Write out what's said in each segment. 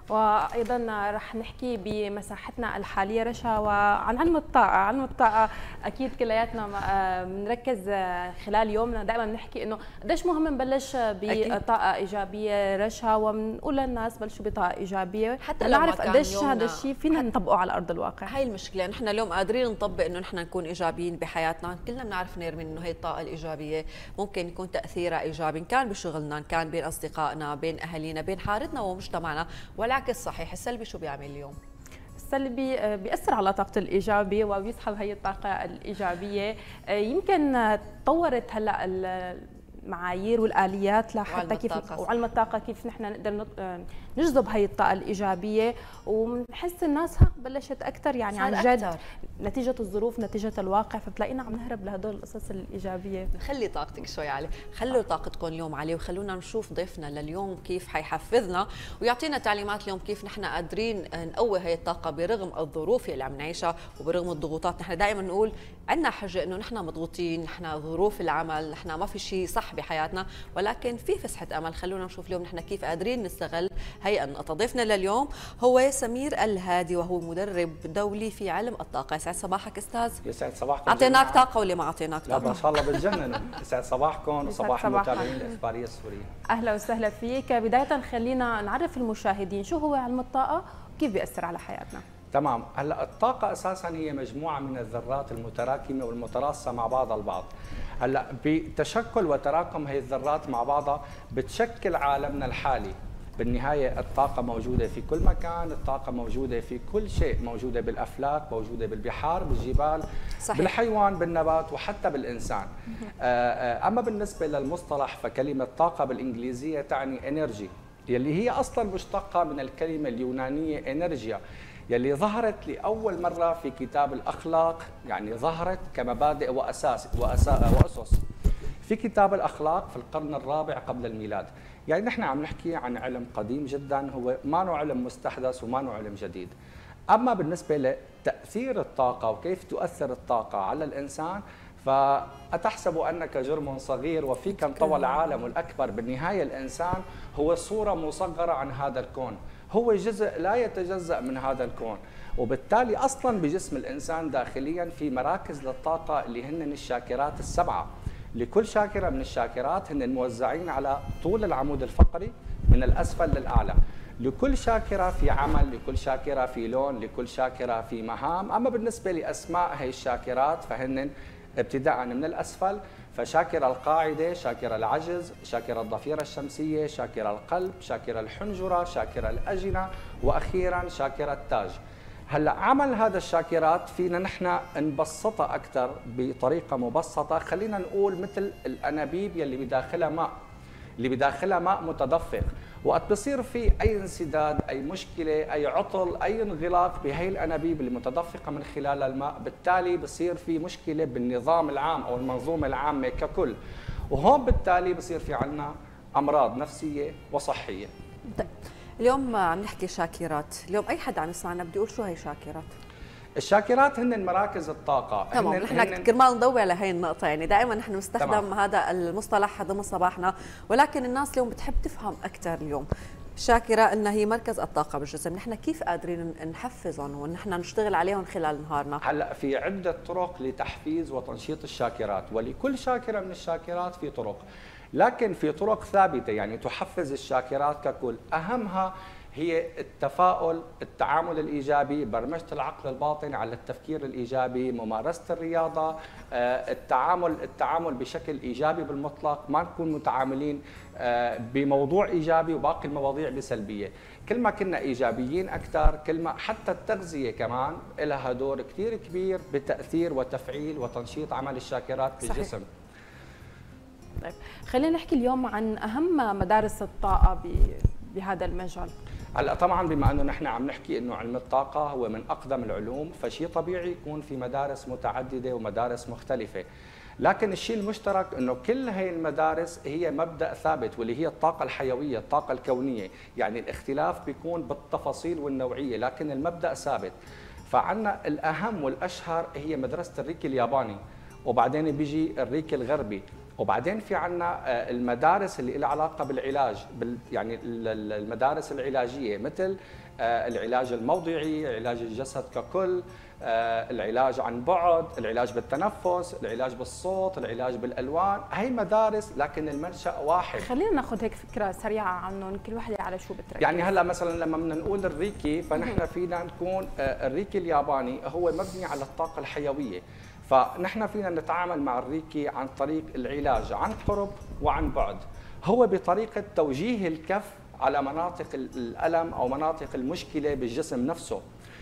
وايضا رح نحكي بمساحتنا الحاليه رشا وعن علم الطاقه، علم الطاقه اكيد كلياتنا بنركز خلال يومنا دائما بنحكي انه قديش مهم نبلش بطاقه ايجابيه رشا، وبنقول للناس بلشوا بطاقه ايجابيه حتى نعرف قديش هذا الشيء فينا نطبقه على ارض الواقع. هاي المشكله، نحن اليوم قادرين نطبق انه نحن نكون ايجابيين بحياتنا، كلنا بنعرف نرمي انه هي الطاقه الايجابيه ممكن يكون تاثيرها ايجابي ان كان بشغلنا، ان كان بين اصدقائنا، بين اهالينا، بين حارتنا ومجتمعنا، والعكس صحيح. السلبي شو بيعمل اليوم؟ السلبي بيأثر على طاقة الإيجابية وبيسحب هي الطاقة الإيجابية. يمكن تطورت هلا المعايير والآليات لحتى كيف وعلم الطاقة كيف نحن نقدر نجذب هي الطاقة الإيجابية، وبنحس الناس بلشت أكثر يعني عن جد أكتر. نتيجة الظروف، نتيجة الواقع، فبتلاقينا عم نهرب لهدول القصص الإيجابية. خلي طاقتك شوي عليه، خلوا طاقتكم اليوم عليه، وخلونا نشوف ضيفنا لليوم كيف حيحفزنا ويعطينا تعليمات اليوم كيف نحن قادرين نقوي هي الطاقة برغم الظروف اللي عم نعيشها وبرغم الضغوطات. نحن دائما نقول عندنا حجة انه نحن مضغوطين، نحن ظروف العمل، نحن ما في شيء صح بحياتنا، ولكن في فسحة امل. خلونا نشوف اليوم نحن كيف قادرين نستغل هي النقطة. ضيفنا لليوم هو سمير الهادي، وهو مدرب دولي في علم الطاقة. يسعد صباحك استاذ. يسعد صباحكم. اعطيناك طاقة ولا ما اعطيناك طاقة؟ لا ما شاء الله بتجننوا. يسعد صباحكم وصباح المتابعين الاخبارية السورية. اهلا وسهلا فيك. بداية خلينا نعرف المشاهدين شو هو علم الطاقة وكيف بيأثر على حياتنا. تمام. هلا الطاقة اساسا هي مجموعة من الذرات المتراكمة والمتراصة مع بعضها البعض. هلا بتشكل وتراكم هي الذرات مع بعضها بتشكل عالمنا الحالي. بالنهاية الطاقة موجودة في كل مكان، الطاقة موجودة في كل شيء، موجودة بالأفلاك، موجودة بالبحار، بالجبال، صحيح. بالحيوان، بالنبات، وحتى بالإنسان. أما بالنسبة للمصطلح فكلمة طاقة بالإنجليزية تعني انرجي، يلي هي أصلا مشتقة من الكلمة اليونانية انرجيا، يلي ظهرت لأول مرة في كتاب الأخلاق، يعني ظهرت كمبادئ وأسس في كتاب الأخلاق في القرن الرابع قبل الميلاد. يعني نحن عم نحكي عن علم قديم جدا، هو ما نوع علم مستحدث وما نوع علم جديد. أما بالنسبة لتأثير الطاقة وكيف تؤثر الطاقة على الإنسان، فأتحسب أنك جرم صغير وفيك انطوى العالم الأكبر. بالنهاية الإنسان هو صورة مصغرة عن هذا الكون، هو جزء لا يتجزأ من هذا الكون، وبالتالي أصلا بجسم الإنسان داخليا في مراكز للطاقة اللي هن الشاكرات السبعة. لكل شاكرة من الشاكرات هن موزعين على طول العمود الفقري من الأسفل للأعلى. لكل شاكرة في عمل، لكل شاكرة في لون، لكل شاكرة في مهام. أما بالنسبة لأسماء هي الشاكرات فهن ابتداء من الأسفل، فشاكرة القاعدة، شاكرة العجز، شاكرة الضفيرة الشمسية، شاكرة القلب، شاكرة الحنجرة، شاكرة الأجنة، وأخيرا شاكرة التاج. هلا عمل هذا الشاكرات فينا نحن نبسطها اكثر بطريقه مبسطه. خلينا نقول مثل الانابيب يلي بداخلها ماء، اللي بداخلها ماء متدفق، وقت بصير في اي انسداد، اي مشكله، اي عطل، اي انغلاق بهي الانابيب اللي متدفقه من خلال الماء، بالتالي بصير في مشكله بالنظام العام او المنظومه العامه ككل، وهون بالتالي بصير في عندنا امراض نفسيه وصحيه. اليوم عم نحكي شاكرات، اليوم اي حد عم يسمعنا بده يقول شو هي شاكرات؟ الشاكرات هن مراكز الطاقة. تمام. نحن كرمال نضوي على هي النقطة، يعني دائما نحن نستخدم تمام. هذا المصطلح ضمن صباحنا، ولكن الناس اليوم بتحب تفهم أكثر. اليوم الشاكرة أنها هي مركز الطاقة بالجسم، نحن كيف قادرين نحفزهم ونحن نشتغل عليهم خلال نهارنا؟ هلا في عدة طرق لتحفيز وتنشيط الشاكرات، ولكل شاكرة من الشاكرات في طرق، لكن في طرق ثابتة يعني تحفز الشاكرات ككل. أهمها هي التفاؤل، التعامل الإيجابي، برمجة العقل الباطن على التفكير الإيجابي، ممارسة الرياضة، التعامل بشكل إيجابي بالمطلق، ما نكون متعاملين بموضوع إيجابي وباقي المواضيع بسلبية. كل ما كنا إيجابيين أكثر، كل ما حتى التغذية كمان لها دور كثير كبير بتأثير وتفعيل وتنشيط عمل الشاكرات في الجسم. طيب خلينا نحكي اليوم عن أهم مدارس الطاقة بهذا المجال. هلا طبعا بما انه نحن عم نحكي انه علم الطاقه هو من اقدم العلوم، فشيء طبيعي يكون في مدارس متعدده ومدارس مختلفه، لكن الشيء المشترك انه كل هي المدارس هي مبدا ثابت، واللي هي الطاقه الحيويه، الطاقه الكونيه، يعني الاختلاف بيكون بالتفاصيل والنوعيه لكن المبدا ثابت. فعنا الاهم والاشهر هي مدرسه الريكي الياباني، وبعدين بيجي الريكي الغربي، وبعدين في عندنا المدارس اللي لها علاقه بالعلاج، يعني المدارس العلاجيه مثل العلاج الموضعي، علاج الجسد ككل، العلاج عن بعد، العلاج بالتنفس، العلاج بالصوت، العلاج بالالوان. هي مدارس لكن المنشأ واحد. خلينا ناخذ هيك فكره سريعه عنهم، كل وحده على شو بتركز. يعني هلا مثلا لما بدنا نقول الريكي، فنحن فينا نكون الريكي الياباني هو مبني على الطاقه الحيويه، فنحن فينا نتعامل مع الريكي عن طريق العلاج عن قرب وعن بعد. هو بطريقه توجيه الكف على مناطق الالم او مناطق المشكله بالجسم نفسه.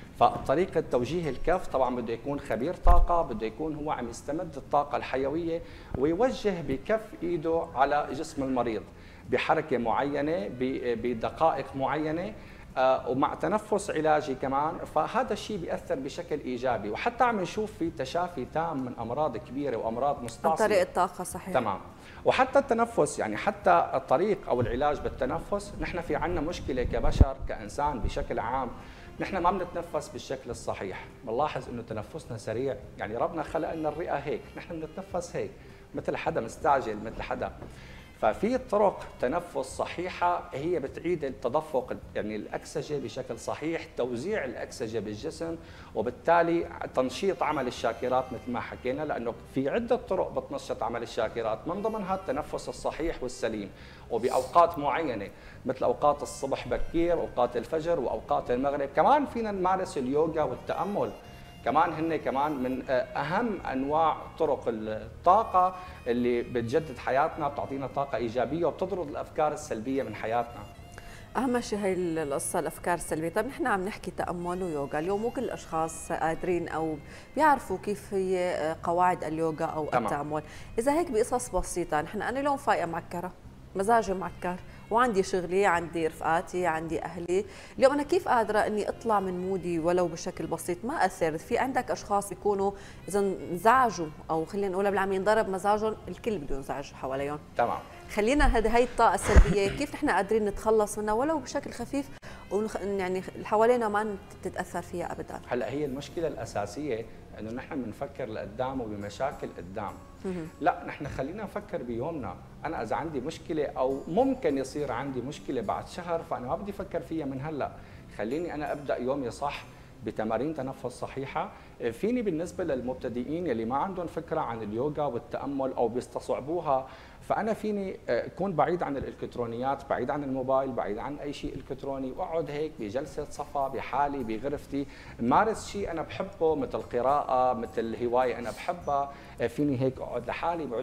فطريقة توجيه الكف طبعا بده يكون خبير طاقة، بده يكون هو عم يستمد الطاقة الحيوية ويوجه بكف ايده على جسم المريض بحركة معينة بدقائق معينة، ومع تنفس علاجي كمان. فهذا الشيء بيأثر بشكل إيجابي، وحتى عم نشوف في تشافي تام من أمراض كبيرة وأمراض مستعصية عن طريق الطاقة. صحيح. تمام. وحتى التنفس، يعني حتى الطريق أو العلاج بالتنفس، نحن في عنا مشكلة كبشر كإنسان بشكل عام، نحن ما بنتنفس بالشكل الصحيح. بنلاحظ انه تنفسنا سريع، يعني ربنا خلق لنا الرئه هيك، نحن بنتنفس هيك مثل حدا مستعجل، مثل حدا. ففي طرق تنفس صحيحه هي بتعيد التدفق، يعني الاكسجه بشكل صحيح، توزيع الاكسجه بالجسم، وبالتالي تنشيط عمل الشاكرات مثل ما حكينا، لانه في عده طرق بتنشط عمل الشاكرات، من ضمنها التنفس الصحيح والسليم، وباوقات معينه مثل اوقات الصبح بكير، اوقات الفجر، واوقات المغرب. كمان فينا نمارس اليوغا والتامل، كمان هن كمان من اهم انواع طرق الطاقه اللي بتجدد حياتنا، بتعطينا طاقه ايجابيه وبتطرد الافكار السلبيه من حياتنا. اهم شيء هي القصه الافكار السلبيه. طيب نحن عم نحكي تامل ويوغا، اليوم مو كل الاشخاص قادرين او بيعرفوا كيف هي قواعد اليوغا او التامل. اذا هيك بقصص بسيطه، نحن انا اليوم فايقه معكره، مزاجي معكر، وعندي شغلي، عندي رفقاتي، عندي اهلي، اليوم انا كيف قادره اني اطلع من مودي ولو بشكل بسيط ما اثر؟ في عندك اشخاص بيكونوا اذا انزعجوا او خلينا نقولها بالعاميه انضرب مزاجهم، الكل بده ينزعج حواليهم. تمام. خلينا هي الطاقه السلبيه كيف نحن قادرين نتخلص منها ولو بشكل خفيف، يعني اللي حوالينا ما تتاثر فيها ابدا. هلا هي المشكله الاساسيه انه نحن بنفكر لقدام وبمشاكل قدام. لا، نحن خلينا نفكر بيومنا. انا اذا عندي مشكله او ممكن يصير عندي مشكله بعد شهر، فانا ما بدي افكر فيها من هلا، خليني انا ابدا يومي صح بتمارين تنفس صحيحه. فيني بالنسبه للمبتدئين يلي ما عندهم فكره عن اليوغا والتامل او بيستصعبوها، فانا فيني اكون بعيد عن الالكترونيات، بعيد عن الموبايل، بعيد عن اي شيء الكتروني، واقعد هيك بجلسه صفا بحالي بغرفتي، مارس شيء انا بحبه مثل قراءه، مثل هوايه انا بحبها. فيني هيك اقعد لحالي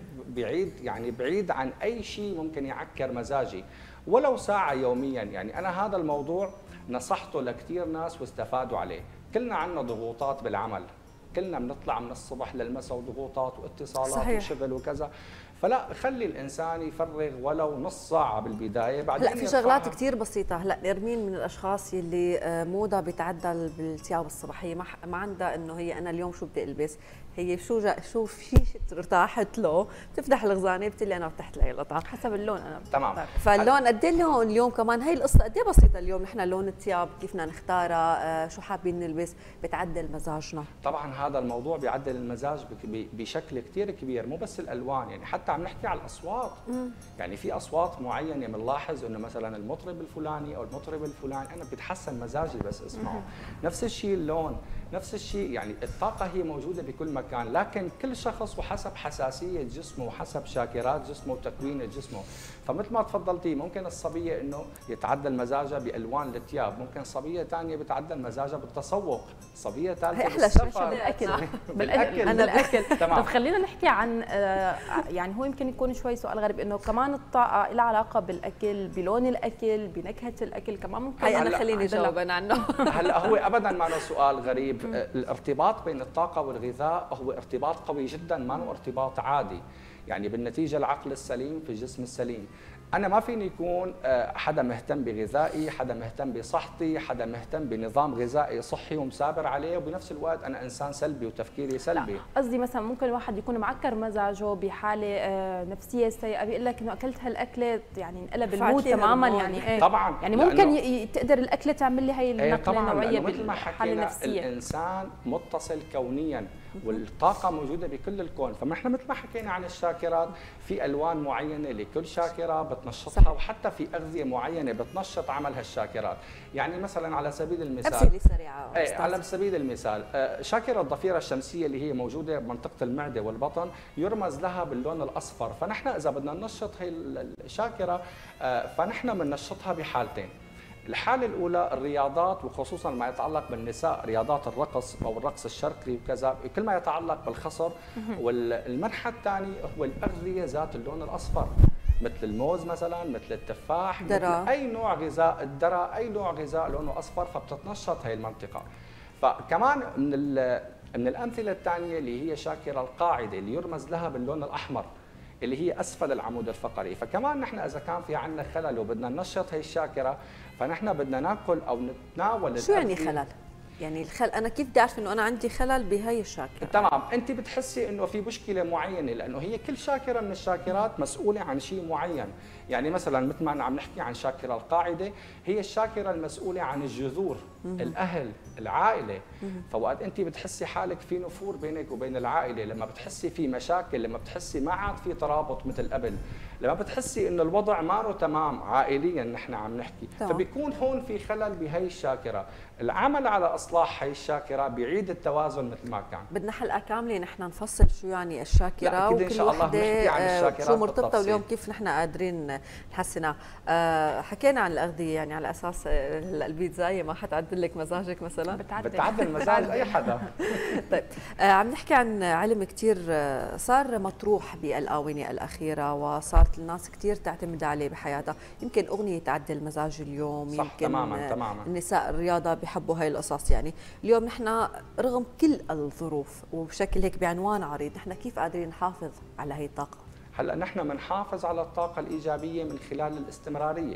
بعيد عن اي شيء ممكن يعكر مزاجي، ولو ساعه يوميا. يعني انا هذا الموضوع نصحته لكثير ناس واستفادوا عليه. كلنا عندنا ضغوطات بالعمل، كلنا بنطلع من الصبح للمساء وضغوطات واتصالات صحيح. وشغل وكذا، فلا خلي الانسان يفرغ ولو نص ساعه بالبدايه، بعدين لا في شغلات كثير بسيطه. هلا نرمين من الاشخاص اللي موضه بتعدل بالثياب الصباحيه، ما عندها انه هي انا اليوم شو بدي البس، هي شو في شيء ارتاحت له، بتفتح الخزانه بتقول لي انا ارتحت لهي القطعه حسب اللون. انا تمام. فاللون قد ايه اليوم كمان هي القصه قد ايه بسيطه. اليوم نحن لون الثياب كيف بدنا نختارها، شو حابين نلبس، بتعدل مزاجنا. طبعا هذا الموضوع بيعدل المزاج بشكل كثير كبير، مو بس الالوان، يعني حتى عم نحكي على الاصوات. يعني في اصوات معينه بنلاحظ انه مثلا المطرب الفلاني او المطرب الفلاني انا بتحسن مزاجي بس اسمعه. نفس الشيء اللون، نفس الشيء، يعني الطاقه هي موجوده بكل مكان، لكن كل شخص وحسب حساسيه جسمه وحسب شاكرات جسمه وتكوين جسمه. فمثل ما تفضلتي، ممكن الصبيه انه يتعدل مزاجها بالوان الثياب، ممكن صبيه ثانيه بتعدل مزاجها بالتسوق، صبيه ثالثه احلى شيء بالاكل. انا الاكل. طب خلينا نحكي عن يعني هو يمكن يكون شوي سؤال غريب، انه كمان الطاقه لها علاقه بالاكل، بلون الاكل، بنكهه الاكل، كمان ممكن انا خليني جاوب عنه. هلا هو ابدا ما له سؤال غريب. الارتباط بين الطاقه والغذاء هو ارتباط قوي جدا، ما هو ارتباط عادي. يعني بالنتيجه العقل السليم في الجسم السليم. انا ما فيني يكون حدا مهتم بغذائي، حدا مهتم بصحتي، حدا مهتم بنظام غذائي صحي ومثابر عليه، وبنفس الوقت انا انسان سلبي وتفكيري سلبي. لا قصدي مثلا ممكن الواحد يكون معكر مزاجه بحاله نفسيه سيئه، بيقول لك انه اكلت هالاكله يعني انقلب المود تماما، يعني طبعا يعني ممكن تقدر الاكله تعمل لي هي النقله النوعيه بالحاله النفسيه. الانسان متصل كونيا والطاقه موجوده بكل الكون، فنحن مثل ما حكينا عن الشاكرات في الوان معينه لكل شاكره بتنشطها، صح. وحتى في اغذيه معينه بتنشط عمل هالشاكرات. يعني مثلا على سبيل المثال امثله سريعه على سبيل المثال شاكره الضفيره الشمسيه اللي هي موجوده بمنطقه المعده والبطن يرمز لها باللون الاصفر، فنحن اذا بدنا ننشط هي الشاكره فنحن بننشطها بحالتين. الحالة الأولى الرياضات، وخصوصا ما يتعلق بالنساء، رياضات الرقص أو الرقص الشرقي وكذا، كل ما يتعلق بالخصر. والمنحى الثاني هو الأغذية ذات اللون الأصفر، مثل الموز مثلا، مثل التفاح، مثل أي نوع غذاء، الذرة، أي نوع غذاء لونه أصفر، فبتتنشط هي المنطقة. فكمان من الأمثلة الثانية اللي هي شاكرة القاعدة اللي يرمز لها باللون الأحمر، اللي هي اسفل العمود الفقري. فكمان نحن اذا كان في عندنا خلل وبدنا ننشط هي الشاكره، فنحن بدنا ناكل او نتناول. شو يعني خلل؟ يعني انا كيف بدي اعرف انه انا عندي خلل بهي الشاكره؟ تمام، انت بتحسي انه في مشكله معينه، لانه هي كل شاكره من الشاكرات مسؤوله عن شيء معين. يعني مثلا مثل ما عم نحكي عن شاكره القاعده، هي الشاكره المسؤوله عن الجذور، الاهل، العائله. فوقت انت بتحسي حالك في نفور بينك وبين العائله، لما بتحسي في مشاكل، لما بتحسي ما عاد في ترابط مثل قبل، لما بتحسي انه الوضع ما تمام عائليا نحن عم نحكي، فبيكون هون في خلل بهي الشاكره. العمل على اصلاح هي الشاكره بيعيد التوازن مثل ما كان. بدنا حلقه كامله نحن نفصل شو يعني الشاكره، وكل وحده شو مرتبطه، واليوم كيف نحن قادرين نحسنها. حكينا عن الاغذيه، يعني على اساس البيتزاية ما حتعدل لك مزاجك مثلا؟ بتعدل مزاج اي حدا. طيب عم نحكي عن علم كثير صار مطروح بالاونه الاخيره، وصارت الناس كثير تعتمد عليه بحياتها. يمكن اغنيه تعدل مزاج اليوم، صح. يمكن تماما. النساء الرياضه بحبوا هاي القصص. يعني اليوم نحن رغم كل الظروف وبشكل هيك بعنوان عريض، نحن كيف قادرين نحافظ على هي الطاقه؟ هلا نحن بنحافظ على الطاقه الايجابيه من خلال الاستمراريه.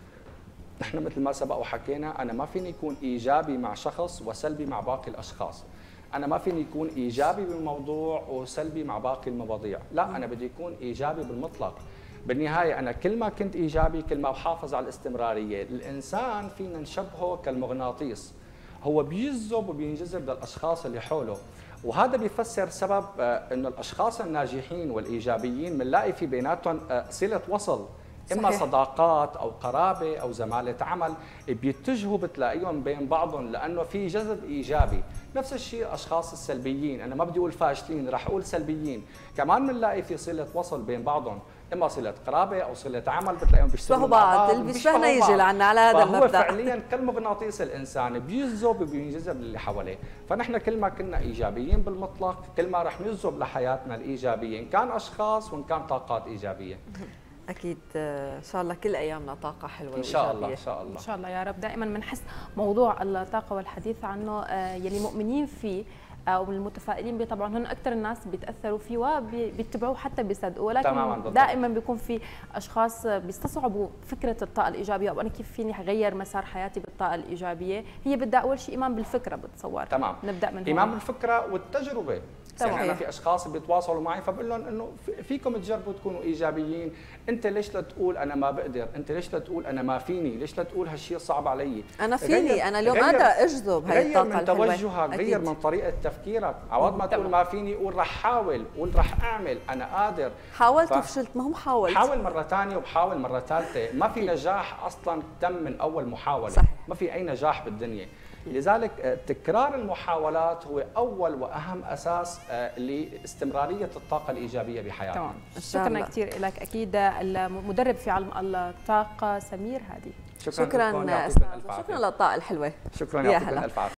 نحن مثل ما سبق وحكينا، انا ما فيني يكون ايجابي مع شخص وسلبي مع باقي الاشخاص. انا ما فيني يكون ايجابي بالموضوع وسلبي مع باقي المواضيع، لا انا بدي يكون ايجابي بالمطلق. بالنهايه انا كل ما كنت ايجابي كل ما بحافظ على الاستمراريه. الانسان فينا نشبهه كالمغناطيس، هو بيجذب وبينجذب للاشخاص اللي حوله، وهذا بيفسر سبب انه الاشخاص الناجحين والايجابيين بنلاقي في بيناتهم صله وصل، اما صحيح. صداقات او قرابه او زماله عمل، بيتجهوا بتلاقيهم بين بعضهم لانه في جذب ايجابي. نفس الشيء الاشخاص السلبيين، انا ما بدي اقول فاشلين، رح اقول سلبيين، كمان بنلاقي في صله وصل بين بعضهم، اما صله قرابه او صله عمل، بتلاقيهم بيشتغلوا مع بعض، اللي بيشبهنا يجي لعنا على هذا المبدا. فهو فعليا كالمغناطيس، الانسان بيجذب وبينجذب للي حواليه. فنحن كل ما كنا ايجابيين بالمطلق كل ما رح نجذب لحياتنا الايجابيه، ان كان اشخاص وان كان طاقات ايجابيه. اكيد ان شاء الله كل ايامنا طاقه حلوه ان شاء الله. ان شاء الله ان شاء الله يا رب. دائما بنحس موضوع الطاقه والحديث عنه يلي مؤمنين فيه او المتفائلين به طبعا هن اكثر الناس بيتاثروا فيه وبيتبعوه حتى بيصدقوا، ولكن دائما بيكون في اشخاص بيستصعبوا فكره الطاقه الايجابيه، او انا كيف فيني اغير مسار حياتي بالطاقه الايجابيه. هي بدها اول شيء ايمان بالفكره، بتصور. تمام. نبدا من ايمان بالفكره والتجربه. يعني انا في اشخاص بيتواصلوا معي فبقول لهم انه فيكم تجربوا تكونوا ايجابيين. انت ليش لا تقول انا ما بقدر؟ انت ليش لا تقول انا ما فيني؟ ليش لا تقول هالشيء صعب علي؟ انا فيني، انا اليوم قادره اجذب هاي الطاقه الحلوه. غير من توجهك، غير من طريقه تفكيرك. عوض ما تقول ما فيني قول رح حاول، قول رح اعمل، انا قادر. حاولت وفشلت، ما هم حاولت. حاول مره ثانيه وبحاول مره ثالثه. ما في نجاح اصلا تم من اول محاوله. صحيح. ما في اي نجاح بالدنيا. لذلك تكرار المحاولات هو أول وأهم أساس لاستمرارية الطاقة الإيجابية بحياتنا. تمام. شكرا كثير لك. أكيد المدرب في علم الطاقة سمير هادي. شكرا للطاقة الحلوة. شكرا، يعطيكم ألف عافية.